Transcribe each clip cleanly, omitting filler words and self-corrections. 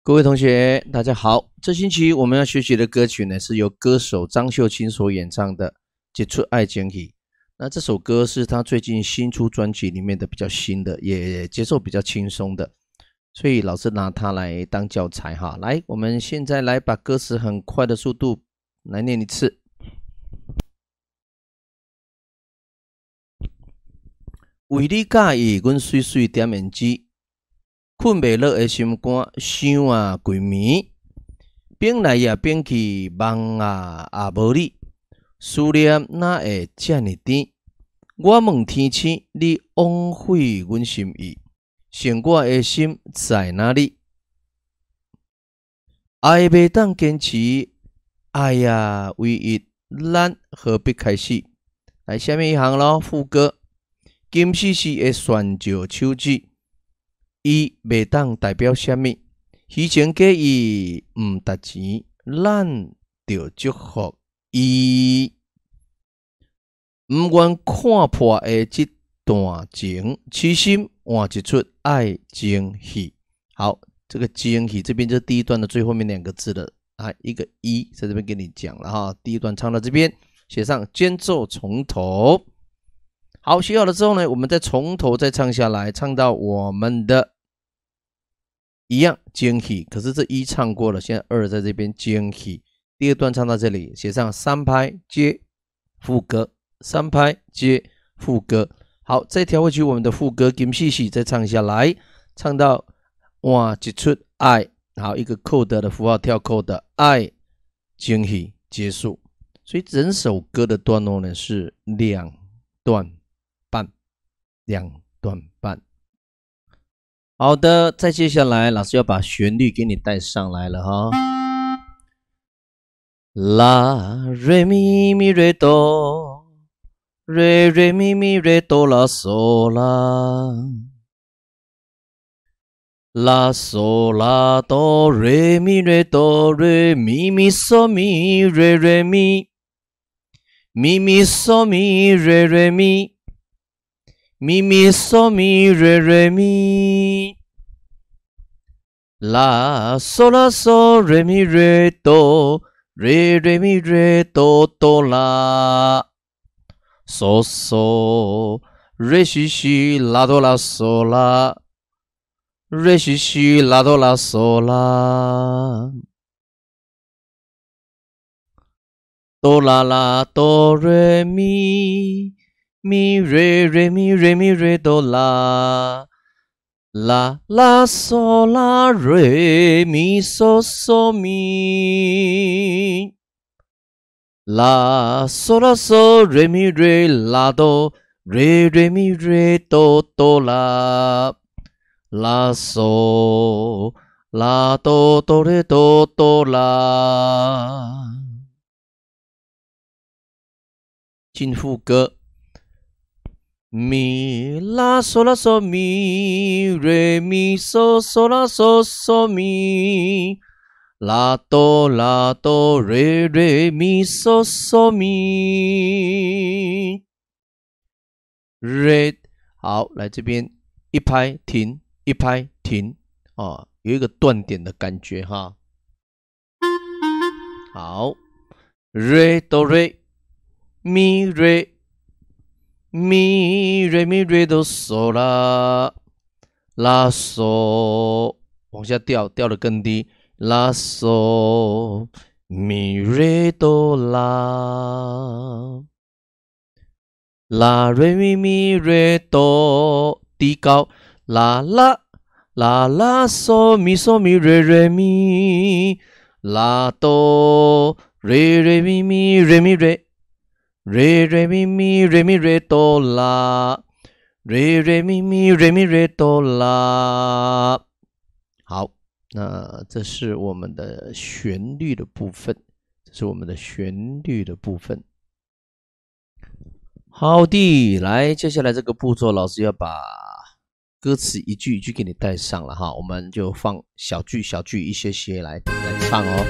各位同学，大家好。这星期我们要学习的歌曲呢，是由歌手张秀卿所演唱的《一出爱情戏》。那这首歌是他最近新出专辑里面的比较新的，也节奏比较轻松的，所以老师拿它来当教材哈。来，我们现在来把歌词很快的速度来念一次。为你介意，阮碎碎点胭脂。困袂落的心肝，想啊规暝，变来也变去，梦啊也无你，思念哪会这么甜？我问天星，你枉费阮心意，剩我的心在哪里？爱袂当坚持，爱呀唯一，咱何必开始？来，下面一行咯，副歌，金丝丝的旋石手指。伊袂当代表啥物，虚情假意毋值钱，咱着祝福伊。毋愿看破的这段情，痴心换一出爱情戏。好，这个情戏这边就是第一段的最后面两个字的啊，一个一在这边跟你讲了哈。第一段唱到这边，写上间奏从头。好，写好了之后呢，我们再从头再唱下来，唱到我们的一样惊喜，可是这一唱过了，现在二在这边惊喜。第二段唱到这里，写上三拍接副歌，三拍接副歌。好，再调回去我们的副歌，金细细再唱下来，唱到换一出爱，好，一个扣的符号跳扣的爱惊喜结束。所以整首歌的段落呢是两段半。好的，再接下来老师要把旋律给你带上来了哈。啦瑞咪咪瑞哆，瑞瑞咪咪瑞哆啦嗦啦，啦嗦啦哆瑞咪瑞哆瑞咪咪嗦咪瑞瑞咪，咪咪嗦咪瑞瑞咪。咪咪嗦咪瑞瑞咪，啦嗦啦嗦瑞咪瑞哆，瑞瑞咪瑞哆哆啦，嗦嗦瑞西西啦哆啦嗦啦，瑞西西啦哆啦嗦啦，哆啦啦哆瑞咪。咪瑞瑞咪瑞咪瑞哆啦，啦啦嗦啦瑞咪嗦嗦咪，啦嗦啦嗦瑞咪瑞啦哆，瑞瑞咪瑞哆哆啦，啦嗦啦哆哆瑞哆哆啦。进副歌。咪啦嗦啦嗦咪瑞咪嗦嗦啦嗦嗦咪啦哆瑞瑞咪嗦嗦咪瑞。好，来这边一拍停，一拍停哦，有一个断点的感觉哈。好，瑞哆瑞咪瑞。咪瑞咪瑞哆嗦啦，啦嗦往下掉，掉得更低，啦嗦咪瑞哆啦，啦瑞咪咪瑞哆低高，啦啦啦啦嗦咪嗦咪瑞瑞咪，啦哆瑞瑞咪咪瑞咪瑞。瑞瑞咪咪瑞咪瑞哆啦，瑞瑞咪咪瑞咪瑞哆啦。好，那这是我们的旋律的部分，好的，来，接下来这个步骤，老师要把歌词一句一句给你带上了哈，我们就放小句一些来唱哦。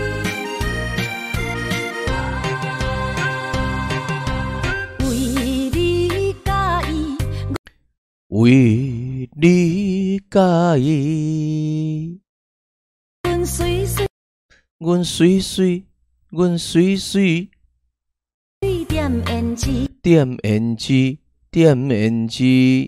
为你介意， 阮水水，阮水水， 点胭脂， 点胭脂，点胭脂。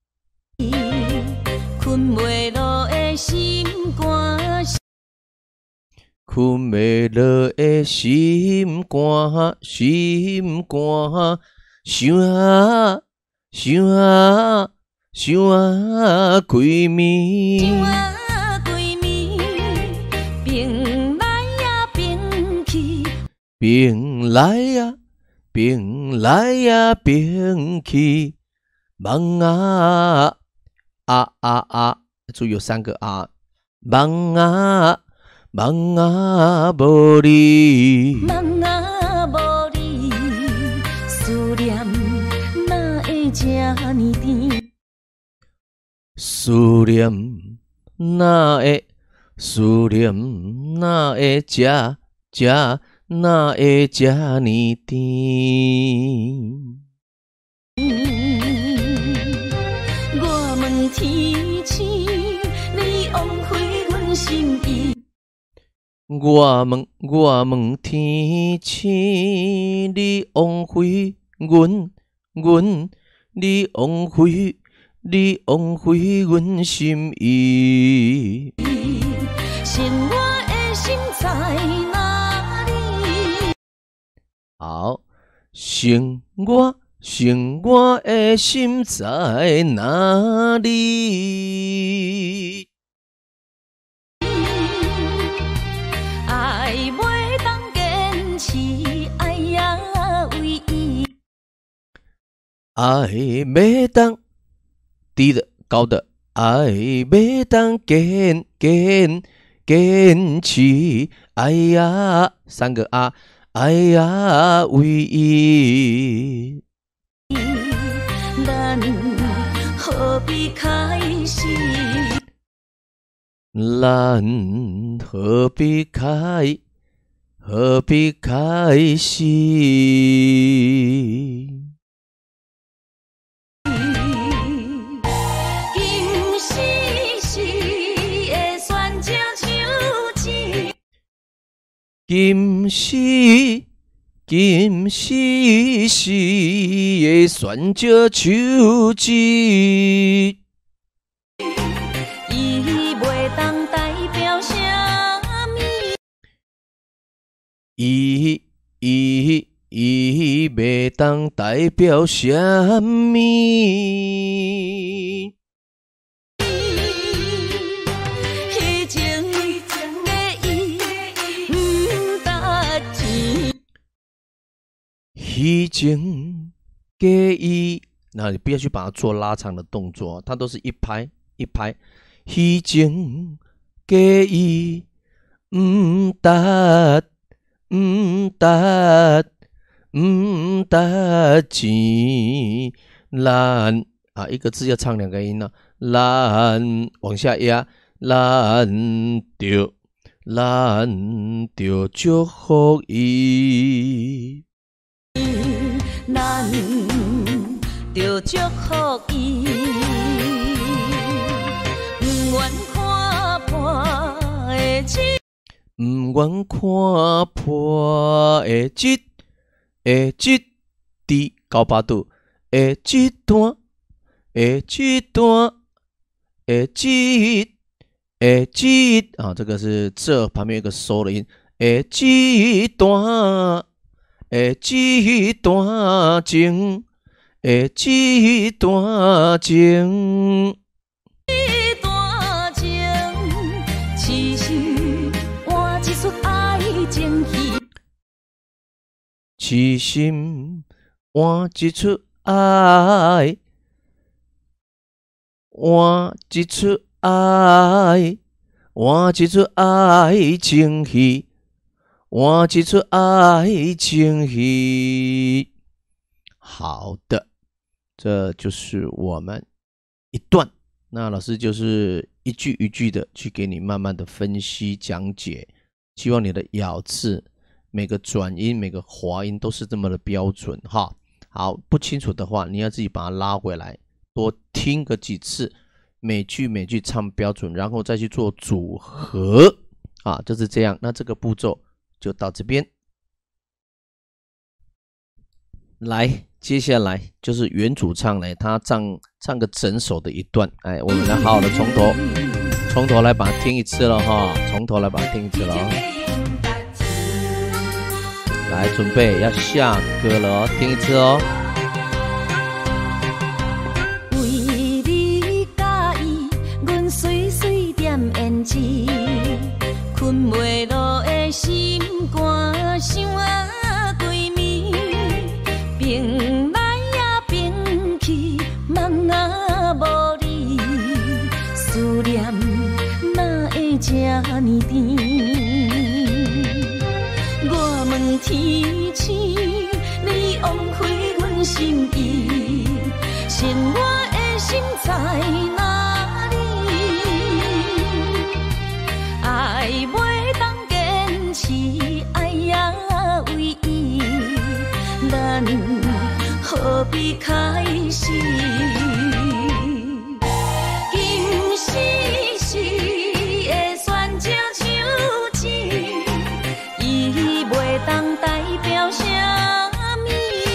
困袂落的心肝， 困袂落的心肝，心肝，想啊想啊想啊规暝。 想啊规暝，冰来呀冰去， 冰来呀冰来呀冰去，梦啊啊啊啊，注意有3个啊，梦啊梦啊无你， 梦啊无你，思念哪会这呢甜？ 思念哪会思念哪会哪会这呢甜？ 我问天星，你枉费阮心意。 我问天星，你枉费你枉费阮心意。 剩我的心在哪里？ 好，剩我的心在哪里？ 爱袂当坚持，爱呀唯一。 爱袂当低的高的，爱袂当坚持，爱呀3个啊，爱呀唯一。 咱何必开始？ 咱何必开始？ 今时时的选择手指， 今时时的选择手指， 伊袂当代表啥物。 伊袂当代表啥物？ 迄情的伊毋值钱。 虚情假意，那你不要去把它做拉长的动作，它都是一拍一拍。虚情假意，毋值钱。咱啊，一个字要唱2个音呢，咱往下压，咱就祝福伊。 咱着祝福伊，毋愿看破的日， 毋愿看破的第98度的这段啊，这个是这旁边有个收的音，这段情，这段情。 这段情，痴心换一出爱情戏， 痴心换一出爱，换一出爱情戏，换一出爱情戏。好的，这就是我们一段。那老师就是一句一句的去给你慢慢的分析讲解，希望你的咬字、每个转音、每个滑音都是这么的标准哈。好，不清楚的话，你要自己把它拉回来，多听个几次，每句唱标准，然后再去做组合。 啊，就是这样。那这个步骤就到这边。来，接下来就是原主唱呢，他唱个整首的一段，哎，我们来好好的从头来把它听一次了哈，从头来把它听一次了哦。来，准备要下歌了哦，听一次哦。 为你介意，阮碎碎念胭脂，困袂落的心肝想啊规暝，冰来呀冰去，梦啊无你，思念哪会这呢甜？我问天星，你枉费阮心意，剩我的心在哪里？爱袂当坚持，爱呀为伊，咱何必开始？今世事的选择手指，伊袂当代表啥物？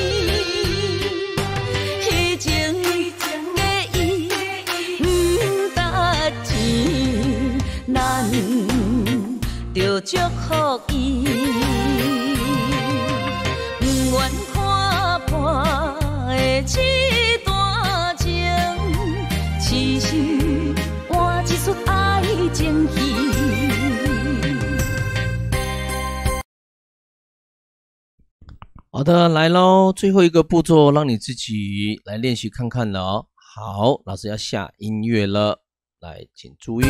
迄情的伊不值钱，咱着祝福伊。不愿看破的这段情，痴心换一出爱情戏。 好的，来咯，最后一个步骤让你自己来练习看看了哦。好，老师要下音乐了，来，请注意。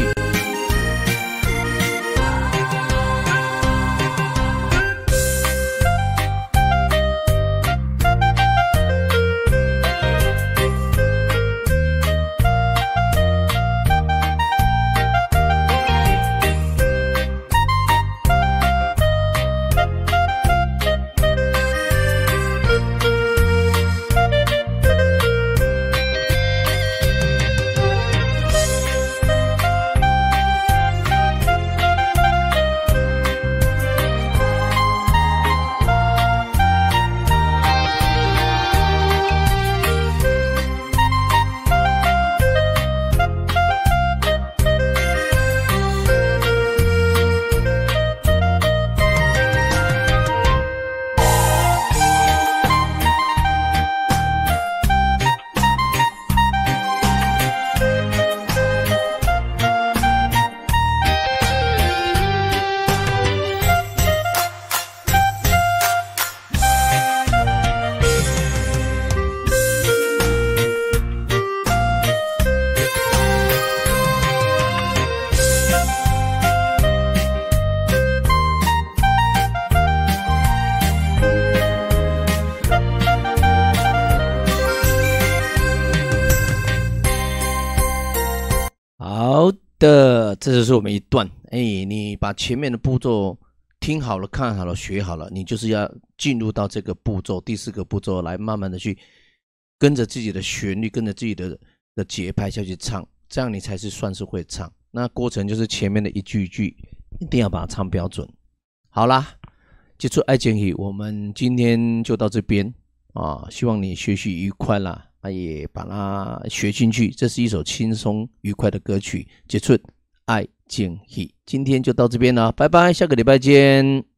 好的，这就是我们一段。哎，你把前面的步骤听好了、看好了、学好了，你就是要进入到这个步骤，第4个步骤来慢慢的去跟着自己的旋律，跟着自己的节拍下去唱，这样你才是算是会唱。那过程就是前面的一句一句一定要把它唱标准。好啦，接触爱情戏，我们今天就到这边啊，希望你学习愉快啦。也把它学进去，这是一首轻松愉快的歌曲，接触爱情戏。今天就到这边了，拜拜，下个礼拜见。